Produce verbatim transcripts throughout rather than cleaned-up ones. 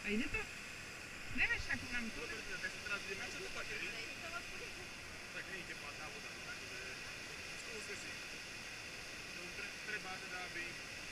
ide to? Nevieš, ako nám tu? Tak sa teraz ideme kúpať, hej? Tak nie je teplá tá voda, takže skúste si. Treba teda, aby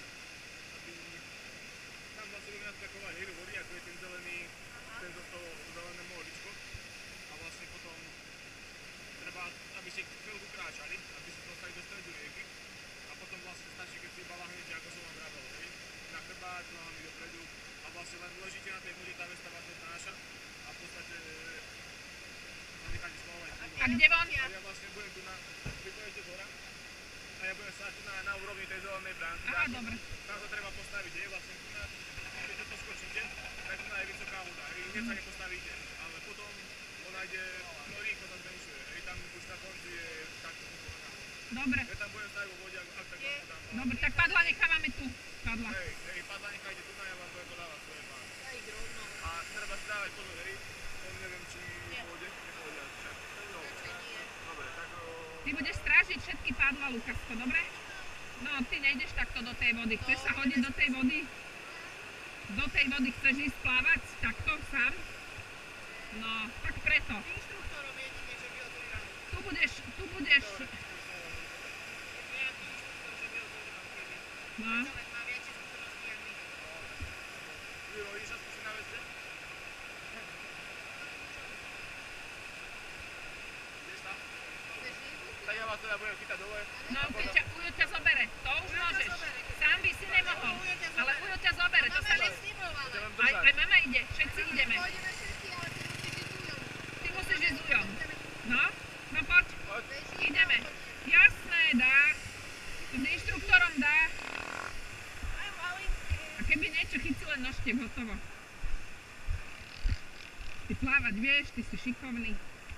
tam vlastne bude nás taková hejru vody, ako je ten zelený, ten to zelené moričko. A vlastne potom treba, aby ste chvíľku kráčali, aby ste dostali do stredu rieky. A potom vlastne stačí, keď si iba lahnete, ako som vám vravel, hej? Na chrbát, nohami dopredu. A vlastne len ležíte na tej vode, tá vesta vás neznáša. A v podstate zanecháte spávať. A kde von? A ja vlastne budem tu na, vy pôjdete z hora. A ja budem stáť tu na, na úrovni tej zelenej bránky. Aha, dobre. Tam sa treba postaviť, hej, vlastne tu na, keď to poskočíte, tak tu na je vysoká voda, hej, hneď sa nepostavíte, ale potom ona ide, no rýchlo sa zmenšuje, hej, tam už na konci je takto pokolená voda. Dobre. Ja tam budem stáť vo vode, ak tak vám podám. Dobre, tak padla nechávame tu. Padla. Hej, hej, padla nechajte tu na, ja vám budem podávať svoje pány. A treba si dávať pozor, hej, on neviem, či pôjde, nepôjde, však. Dobre, tak o... Ty budeš strážiť všetky padla, Lukasko, dobre? No, ty nejdeš takto do tej vody. Chceš sa hodiť do tej vody? Do tej vody chceš ísť plávať? Takto, sám? No, tak preto. Tu budeš, tu budeš... No. Juro, ideš sa skúsiť na vece? Ideš tam? Tak ja vás teda budem chytať dole. No, keď ťa Ujo ťa zobere, to už môžeš. Sám by si nemohol, ale Ujo ťa zobere, to sa ne... Aj, aj mama ide, všetci ideme. Ty musíš ísť s Ujom. No, no poď, ideme. Jasné, dá. To s inštruktorom dá. A keby niečo, chyť si len nožte, hotovo. Ty plávať vieš, ty si šikovný.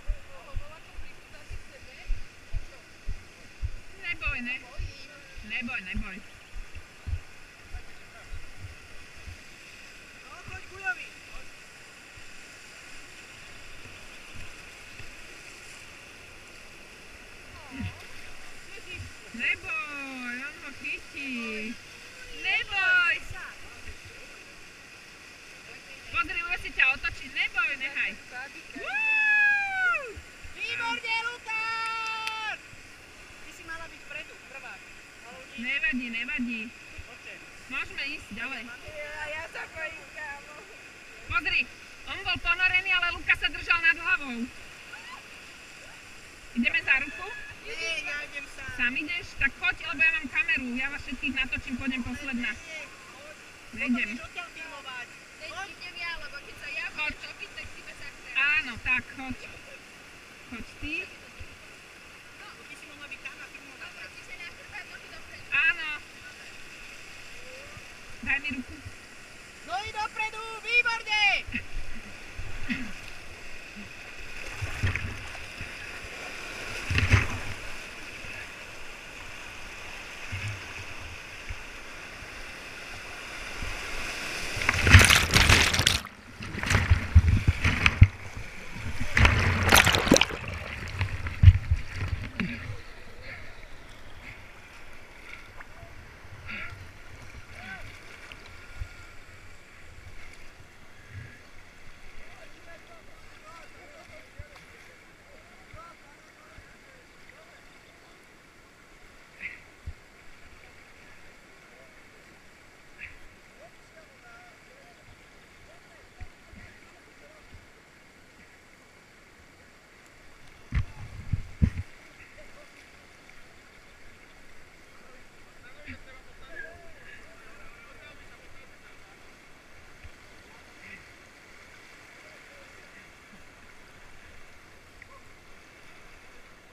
Neboj, ne? Neboj, neboj. Neboj, on ho chytí. Neboj. Pozri, Ujo si ťa otočí. Neboj, nehaj. Výborne, Lukáš! Ty si mala byť vpredu, prvá. Nevadí, nevadí. Môžeme ísť ďalej. Ja sa bojím, kámo. Pozri, on bol ponorený, ale Luka sa držal nad hlavou. Ideme za ruku? Nie, ja idem sám. Sám ideš? Tak poď, lebo ja mám kameru. Ja vás všetkých natočím, pôjdem posledná. Nejdem. Potom ideš odtiaľ filmovať. Idem ja, lebo keď sa ja Choď. budem topiť, tak si bez akcia. Áno, tak, choď. Choď ty. Ty si mohla byť tam a filmovať. Čiže na chrbát nohy dopredu. Áno. Daj mi ruku. No i dopredu, výborne!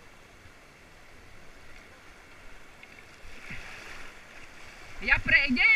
Ja prejdem?